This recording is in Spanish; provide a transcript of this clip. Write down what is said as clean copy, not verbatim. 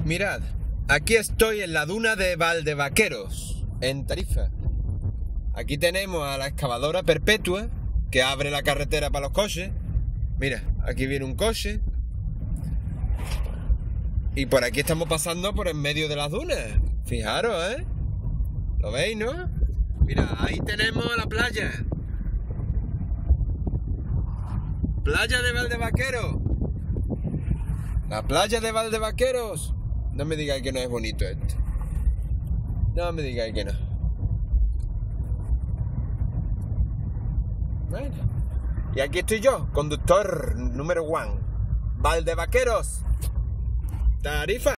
Mirad, aquí estoy en la duna de Valdevaqueros, en Tarifa. Aquí tenemos a la excavadora perpetua, que abre la carretera para los coches. Mira, aquí viene un coche. Y por aquí estamos pasando por en medio de las dunas. Fijaros, ¿eh? ¿Lo veis, no? Mira, ahí tenemos la playa. Playa de Valdevaqueros. La playa de Valdevaqueros. No me digáis que no es bonito esto. No me digáis que no. Bueno. Y aquí estoy yo, conductor número 1. Valdevaqueros. Tarifa.